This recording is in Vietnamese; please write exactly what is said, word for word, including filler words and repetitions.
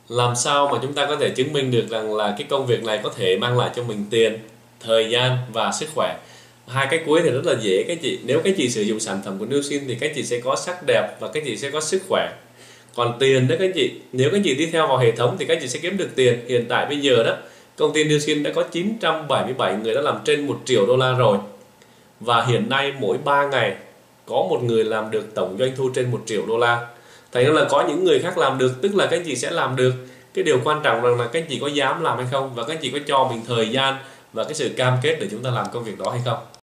Làm sao mà chúng ta có thể chứng minh được rằng là cái công việc này có thể mang lại cho mình tiền, thời gian và sức khỏe? Hai cái cuối thì rất là dễ các chị. Nếu các chị sử dụng sản phẩm của Nusin thì các chị sẽ có sắc đẹp và các chị sẽ có sức khỏe. Còn tiền đó các chị, nếu các chị đi theo vào hệ thống thì các chị sẽ kiếm được tiền. Hiện tại bây giờ đó, công ty Nusin đã có chín trăm bảy mươi bảy người đã làm trên một triệu đô la rồi. Và hiện nay mỗi ba ngày có một người làm được tổng doanh thu trên một triệu đô la. Thành ra là có những người khác làm được, tức là các chị sẽ làm được. Cái điều quan trọng rằng là các chị có dám làm hay không, và các chị có cho mình thời gian và cái sự cam kết để chúng ta làm công việc đó hay không.